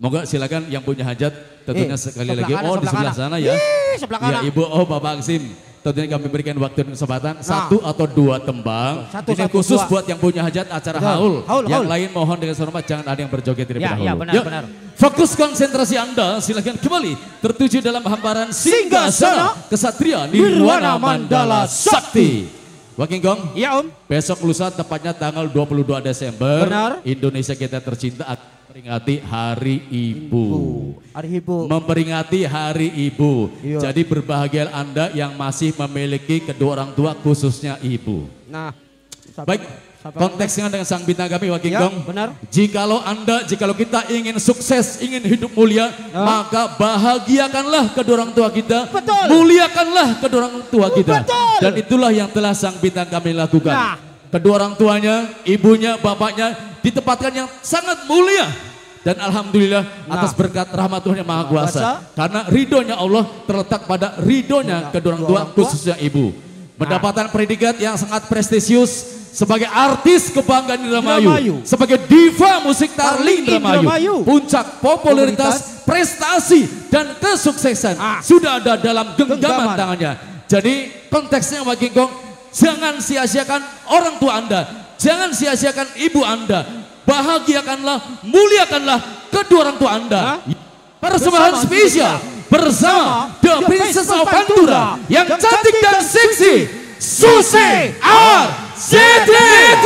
Moga silakan yang punya hajat tentunya sekali lagi. Kanan, Di sebelah sana ya. Sebelah Ya kanan. Ibu, Bapak Aksim. Tentunya kami berikan waktu dan kesempatan 1 atau 2 tembang. Ini khusus buat yang punya hajat acara haul. Yang lain mohon dengan hormat jangan ada yang berjoget terlebih dahulu. Ya benar. Fokus konsentrasi Anda silakan kembali tertuju dalam hamparan Singgasana Kesatria Nirwana Mandala Sakti. Waking Gong. Iya Om. Besok lusa tepatnya tanggal 22 Desember. Benar. Indonesia kita tercinta akan memperingati Hari Ibu. Hari Ibu. Memperingati Hari Ibu. Iya. Jadi berbahagia Anda yang masih memiliki kedua orang tua khususnya ibu. Nah. Baik, konteksnya dengan sang bintang kami Waking Ya, Gong. benar. Jikalau kita ingin sukses, ingin hidup mulia, maka bahagiakanlah kedua orang tua kita. Betul. Muliakanlah kedua orang tua kita. Betul. Dan itulah yang telah sang bintang kami lakukan. Nah. Kedua orang tuanya, ibunya, bapaknya ditempatkan yang sangat mulia. Dan alhamdulillah atas berkat rahmat Tuhan yang Maha Kuasa. Karena ridhonya Allah terletak pada ridhonya kedua orang tua khususnya ibu. Mendapatkan predikat yang sangat prestisius sebagai artis kebanggaan Indramayu. Sebagai diva musik Tarling Indramayu. Puncak popularitas, prestasi dan kesuksesan sudah ada dalam genggaman tangannya. Jadi konteksnya Waking Gong, jangan sia-siakan orang tua Anda. Jangan sia-siakan ibu Anda. Bahagiakanlah, muliakanlah kedua orang tua Anda. Persembahan spesial bersama The Princess of Pantura yang cantik dan seksi, Susi RCTT.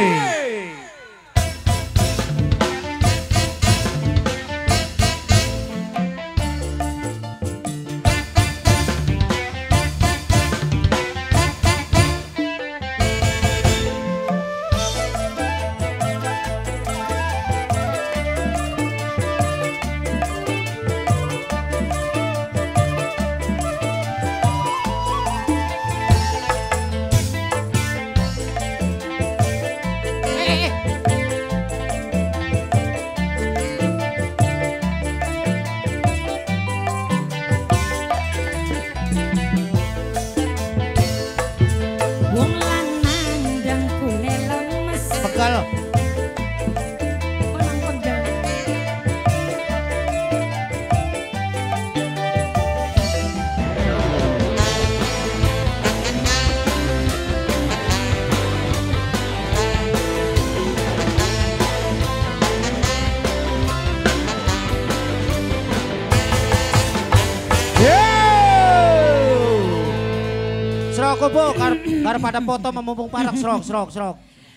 Pegal. Serok bu, pada foto memumpung parak serok.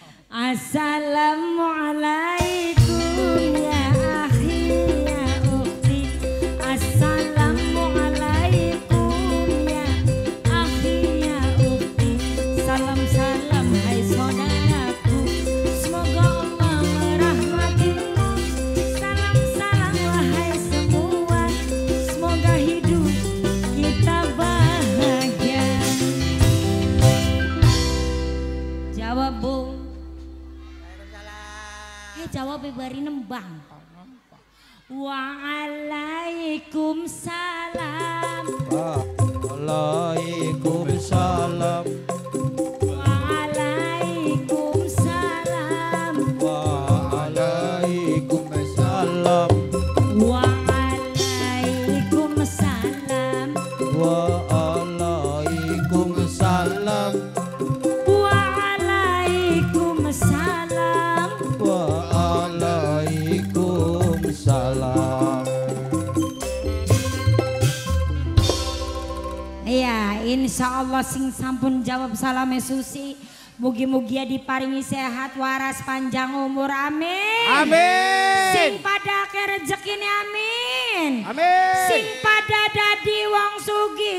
Assalamualaikum ya akhi ya ukhti. Assalamualaikum ya akhi ya ukhti. Salam hai saudaraku. Semoga Allah merahmatimu. Salam wahai semua. Semoga hidup kita bahagia. Jawab Bu. Jawab bari nembang. Waalaikumsalam. Waalaikumsalam. Waalaikumsalam. Waalaikumsalam. Waalaikumsalam. Waalaikumsalam. Waalaikumsalam. Ya, insya Allah sing sampun jawab salame Susi. Mugi-mugi diparingi sehat waras panjang umur, amin. Amin. Sing pada ke rezekine, amin. Amin. Sing pada dadi wong sugi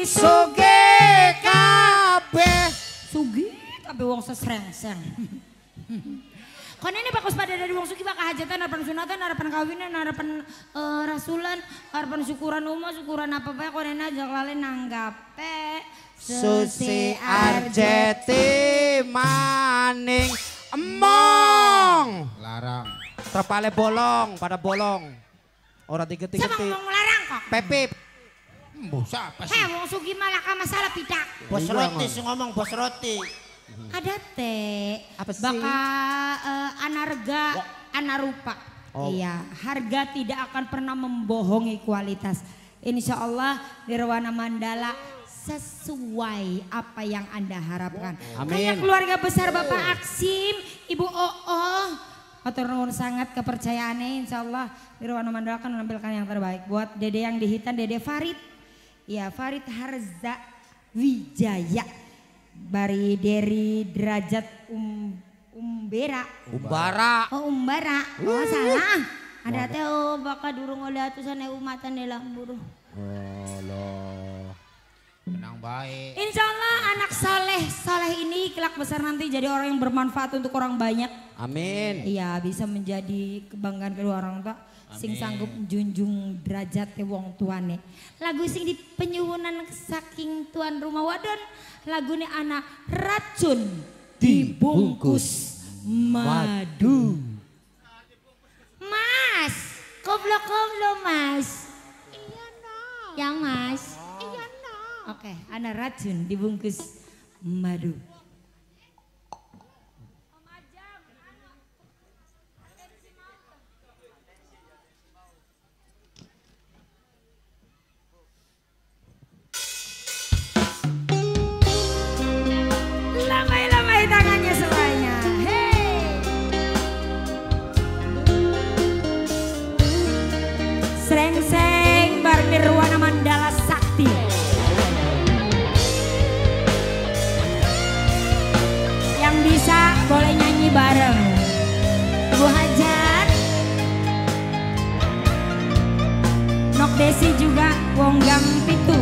kabeh. Sugi tapi wong sesrengseng. Kono ini bagus pada dari wong sugi bakal hajatan, harapan sunatan, harapan kawinan, harapan rasulan, harapan syukuran umah, syukuran apa-apa. Kono ini aja lalen nanggape. Susi RCTT maning emong. Larang. Terpale bolong, pada bolong. Orang tiga-tiga. Siapa ngomong larang kok? Pepip. Siapa sih? Wong sugi malah masalah pidak. Bos roti sih ngomong bos roti. Ada teh. Apa sih? Baka anarga, anarupa. Iya, harga tidak akan pernah membohongi kualitas. Insya Allah Nirwana Mandala sesuai apa yang Anda harapkan. Amin. Kayak keluarga besar Bapak Aksim, Ibu Oo, matur nuwun sangat kepercayaannya. Insya Allah Nirwana Mandala akan menampilkan yang terbaik. Buat Dede yang di Hitan, Dede Farid. Ya, Farid Harza Wijaya. Bari dari derajat Umbara. Oh Umbara. Oh salah. Ada teh bakal durung oleh atusan umatan di lamburu. Allah. Tenang baik. Insya Allah anak soleh ini kelak besar nanti jadi orang yang bermanfaat untuk orang banyak. Amin. Iya bisa menjadi kebanggaan kedua orang tua. Sing sanggup junjung derajat wong tuane. Lagu sing di penyuwunan saking tuan rumah wadon. Lagunya anak racun dibungkus madu. Mas, koplo mas. Iya nak. Yang mas. Iya nak. Oke, anak racun dibungkus madu. Lambai-lambai tangannya semuanya. Hey. Sreng-seng bar Nirwana Mandala Sakti. Yang bisa boleh nyanyi bareng. Ibu Hajar. Nok Desi juga Wonggang Pitu.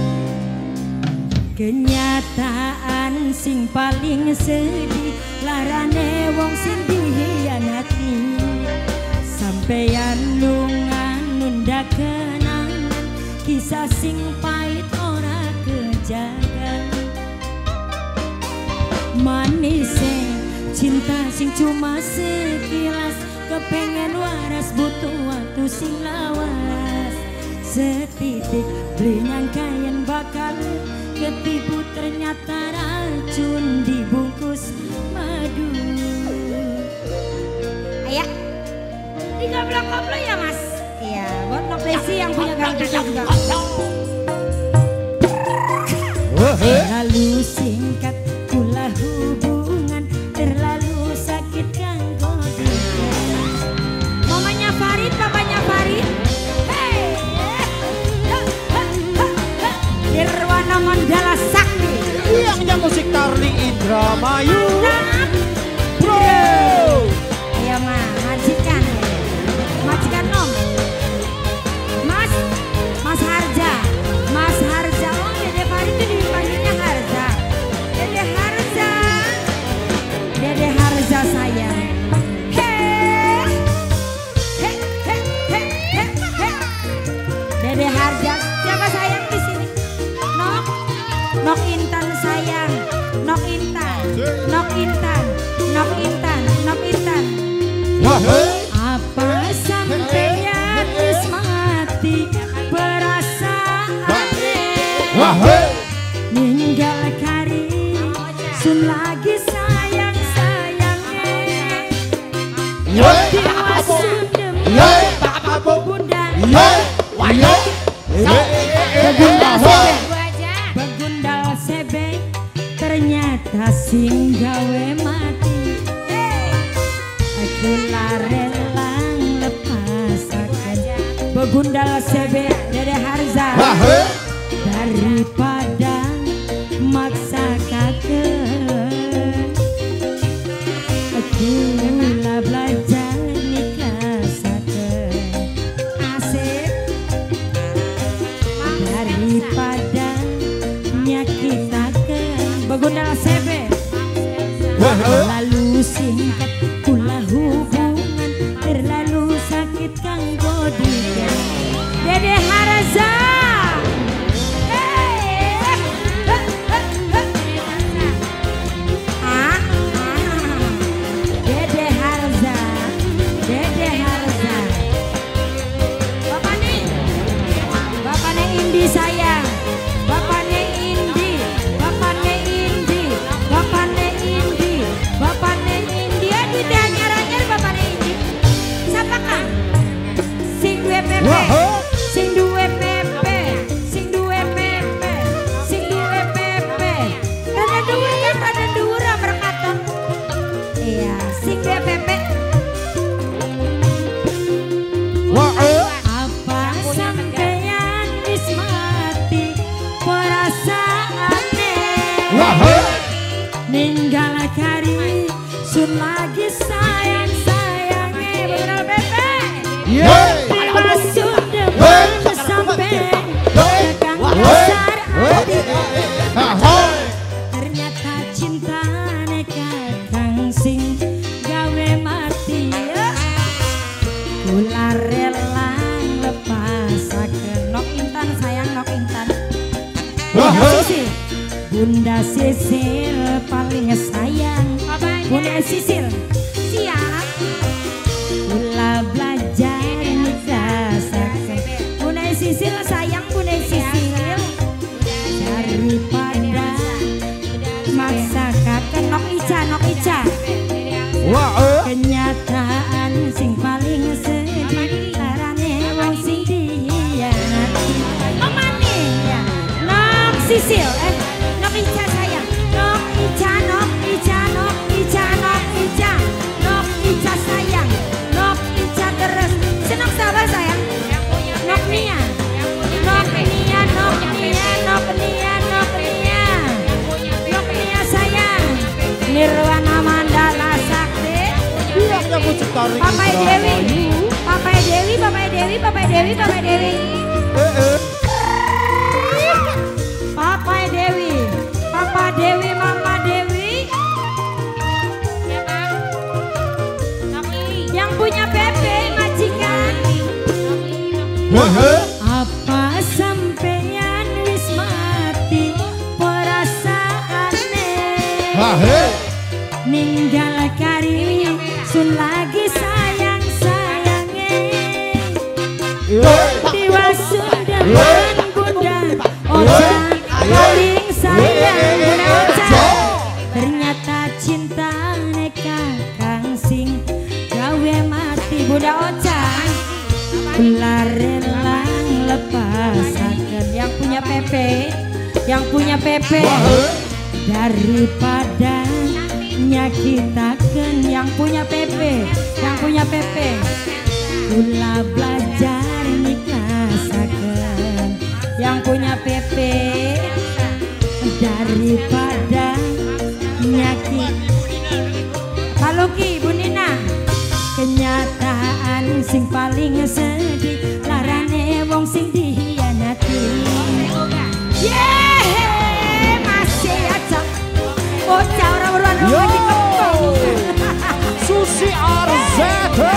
Kenyataan sing paling sedih larane wong sing dihianati sampeyan lungan nunda kenangan kisah sing pahit ora kejagan manise cinta sing cuma sekilas kepengen waras butuh waktu sing lawas setitik beli nyangkain bakal ketipu ternyata racun dibungkus madu. Ayah, digablang-gablang ya mas? Iya, buat Nok Desi yang punya gang kita juga. Terlalu singkat pula hubungan, terlalu sakit kan kodikan. Mamanya Farid, papanya Farid. Nirwana Mandala Sakti. Yang musik Tarling Indramayu. Bro. Iya mah, majikan. Majikan nom. Mas Harja. Mas Harja. Oh Dede Farid itu dipanggilnya Harja. Dede Harja. Dede Harja sayang. Dede Harja. Siapa sayang di sini? Nok Intan sayang, Nok Intan, Nok Intan, Nok Intan, Nok Intan. Apa sampeyan wis mati perasaan ninggal kari sun lagi sayang sayangnya dewa sundem bunda Begundal sebe ternyata sing gawe mati aku larelang lepas aja Begundal sebe Dede Harza daripada maksa kakek aku lah belajar nikahsaken asik daripada nyakitaken Begundal sebe lalu singkat pula hubungan terlalu sakit kanggo dikan Dede Harza Dede Harza Dede Harza Bapaknya Indi sayang Bapaknya Indi Bapaknya Indi Bapaknya Indi Bapaknya Indi aduh dia nyaranya Bapaknya Indi siapa kang Pasudewan sampai tegang dasar hati. Ternyata cinta kakang sing gawe mati. Kula rela lepasaken nok Intan sayang nok Intan. Bunda Sisil paling sayang. Bunda Sisil siap. Kula belajar nikasaken. Bunda Sisil sayang Bunda Sisil. Daripada maksakaken nok Ica. Kenyataan sing paling sedih larane wong sing dihianati. Omane ya nok Sisil nok Ica sayang. Nok Ica sayang. Nok Ica terus. Senok sabar sayang. Nok Nia sayang. Nirwana Mandala Sakti. Papai Dewi. Papa Dewi, Mama Dewi. Yang punya Pepe majikan. Apa sampeyan wis mati perasaane. Ninggal kari sun lagi sayang-sayange. Diwasudewan Bunda Oja paling sayang Bunda Oja. Ternyata cinta kakang sing gawe mati Bunda Oja. Kula rela lepasaken yang punya Pepe. Daripada nyakitaken yang punya Pepe. Kula belajar nikasaken yang punya Pepe. Daripada nyakit Paluki Bu Nina. Kenyataan sing paling sedih larane wong sing dihianati. Masih aja bocah orang beruan rumah di kepong. Susi Arzete.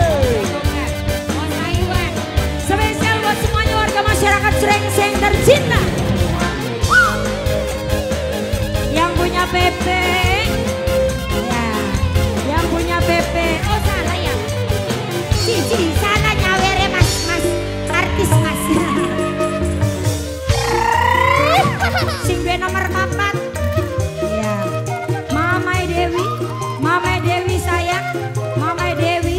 Spesial buat semuanya warga masyarakat Srengseng tercinta. Yang punya Pepe. Yang punya Pepe. Oh salah ya. Cici sana nyawere mas artis mas. Sing dua nomor 4. Ya. Mama Dewi sayang. Mama Dewi.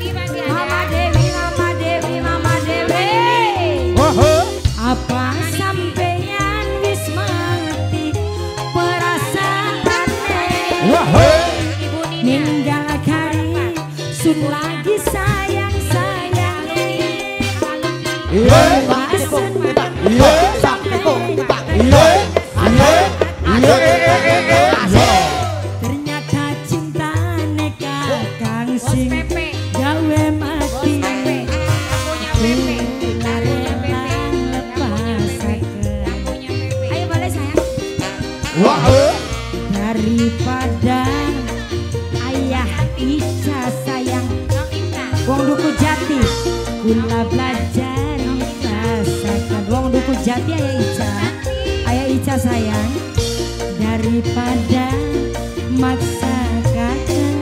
Apa sampeyan wis mati perasaane. Ninggal kari sun lagi sayang-sayange. Ternyata cinta kakang sing gawe mati. Ayo boleh sayang. Daripada ayah Ica sayang wong Duku Jati. Kula belajar nikasaken wong Duku Jati ayah Ica sayang. Daripada maksakaken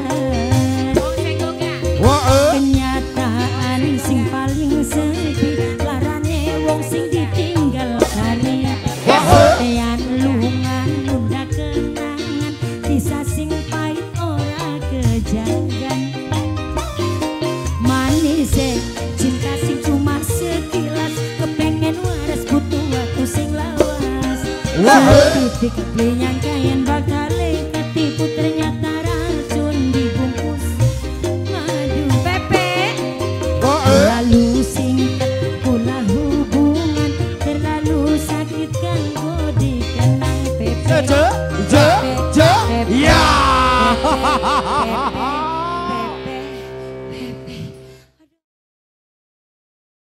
kenyataan sing paling sedih larane wong sing ditinggal kari. Sampeyan lungan nunda kenangan kisah sing pahit ora kejangan. Manis cinta sing cuma sekilas kepengen waras butuh waktu sing lawas. Titik penyangkayan bakal ketipu ternyata racun dibungkus madu. Pepe terlalu singkat pula hubungan, terlalu sakit kanggo dikenang. Pepe